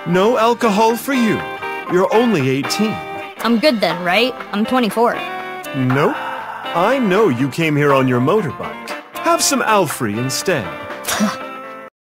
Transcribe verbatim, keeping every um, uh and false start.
No alcohol for you. You're only eighteen. I'm good then, right? I'm twenty-four. Nope. I know you came here on your motorbike. Have some Alfrey instead.